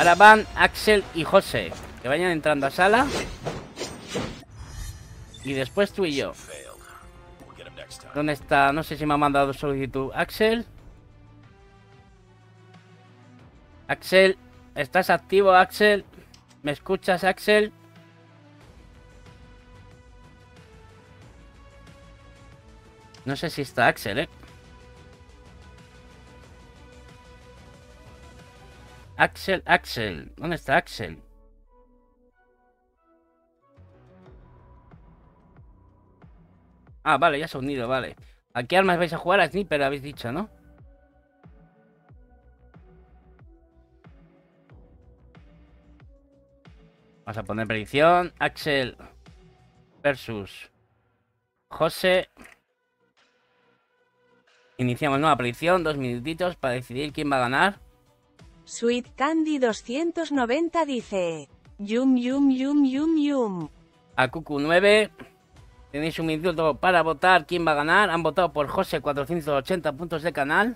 Ahora van Axel y José. Que vayan entrando a sala. Y después tú y yo. ¿Dónde está? No sé si me ha mandado solicitud Axel. Axel, ¿estás activo, Axel? ¿Me escuchas, Axel? No sé si está Axel, ¿eh? Axel. ¿Dónde está Axel? Ah, vale, ya se ha unido, vale. ¿A qué armas vais a jugar? A Sniper habéis dicho, ¿no? Vamos a poner predicción. Axel versus José. Iniciamos nueva predicción. 2 minutitos para decidir quién va a ganar. Sweet Candy 290 dice: Yum. A Cucu 9. Tenéis un minuto para votar quién va a ganar. Han votado por José, 480 puntos de canal.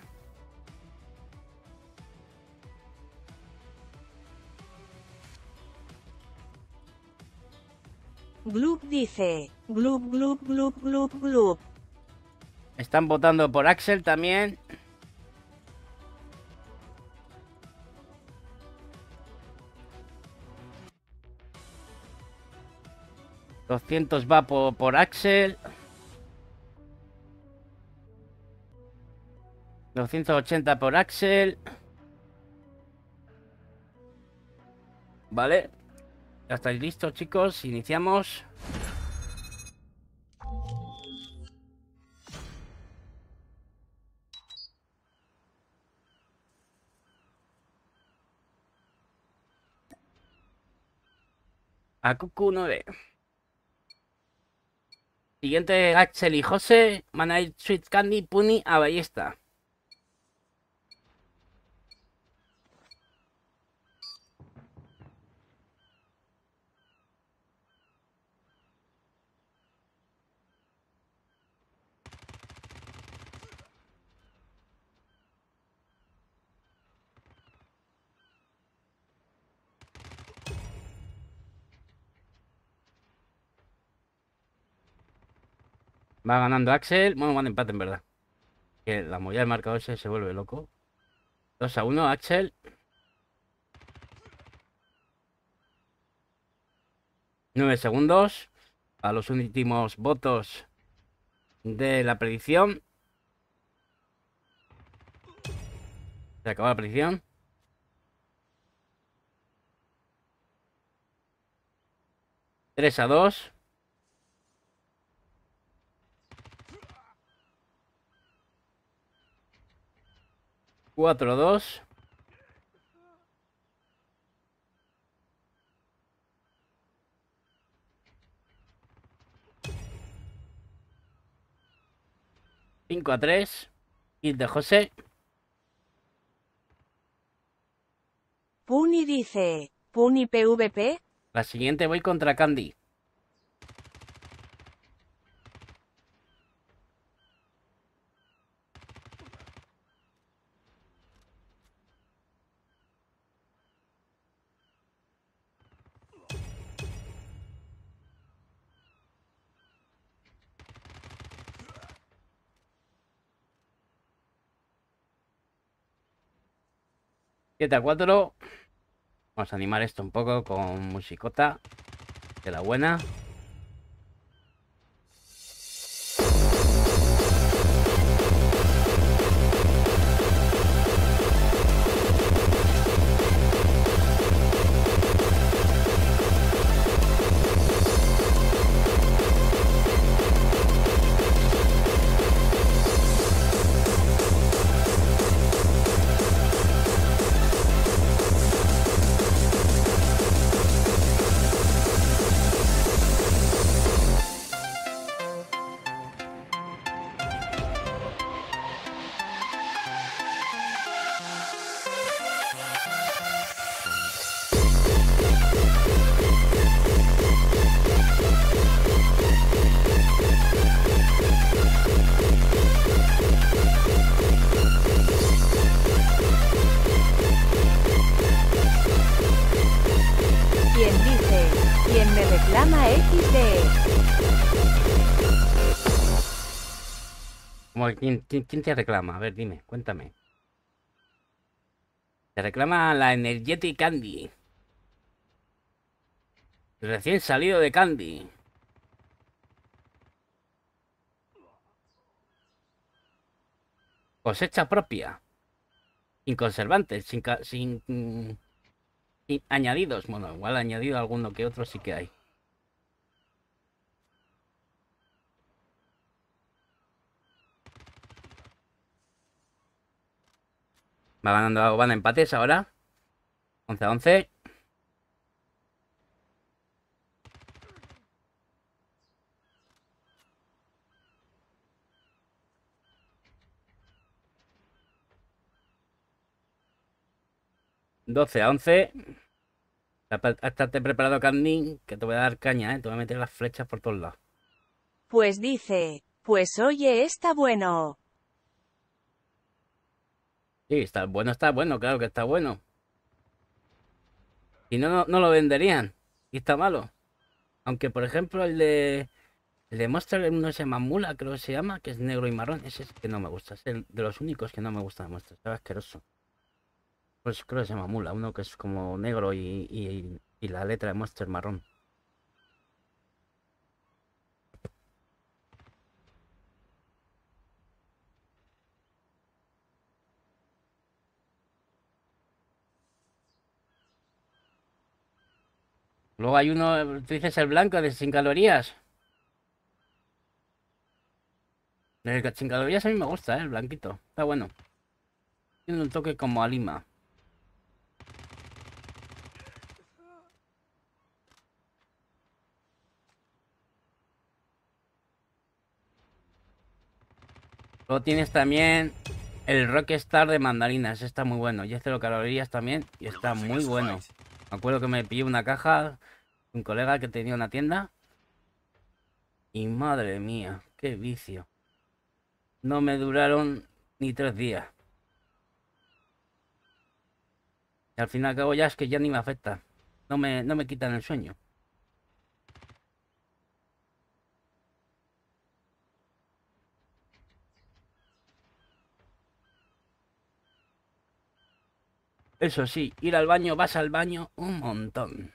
Glub dice: Glub. Están votando por Axel también. $200 va por Axel. 280 por Axel. Vale. Ya estáis listos, chicos. Iniciamos. A Cucu 9. Siguiente, Axel y José. Van a ir Sweet Candy, Puni a Ballesta. Va ganando Axel. Bueno, van empate en verdad. Que la movida del marcador se vuelve loco. 2-1, Axel. 9 segundos. A los últimos votos de la predicción. Se acabó la predicción. Tres a 2. Cuatro a 2. Cinco a 3. Kill de José. Puni dice: Puni PvP. La siguiente voy contra Candy. Siete a 4. Vamos a animar esto un poco con musicota de la buena. reclama XD. ¿Quién te reclama? A ver, dime, cuéntame. Te reclama la Energetic Candy. Recién salido de Candy. Cosecha propia. Sin conservantes, sin añadidos. Bueno, igual añadido alguno que otro sí que hay. Va ganando, van a empates ahora. 11-11. ¿12-11? Estate preparado, Candy, que te voy a dar caña, ¿eh? Te voy a meter las flechas por todos lados. Pues dice, pues oye, está bueno. Sí, está bueno, claro que está bueno. Si no, no lo venderían. Y está malo. Aunque, por ejemplo, el de Monster, uno se llama Mula, creo que se llama, que es negro y marrón. Ese es el que no me gusta. Es el de los únicos que no me gusta de Monster. Está asqueroso. Pues creo que se llama Mula, uno que es como negro y la letra de Monster marrón. Luego hay uno, tú dices el blanco de sin calorías. El que sin calorías a mí me gusta, el blanquito. Está bueno. Tiene un toque como a lima. Luego tienes también el Rockstar de mandarinas. Está muy bueno. Y es 0 calorías también. Y está muy bueno. Me acuerdo que me pillé una caja. Un colega que tenía una tienda. Y madre mía, qué vicio. No me duraron ni 3 días. Y al fin y al cabo ya es que ya ni me afecta. No me quitan el sueño. Eso sí, ir al baño, vas al baño un montón.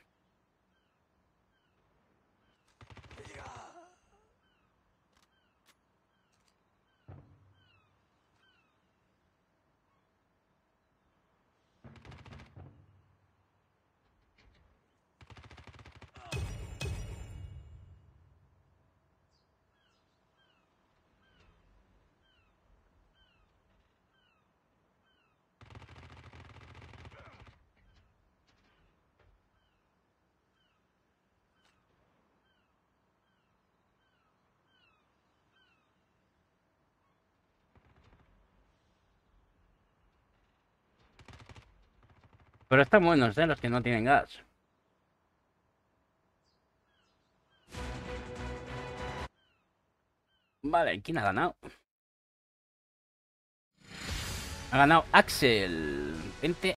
Pero están buenos, los que no tienen gas. Vale, ¿quién ha ganado? Ha ganado Axel. 20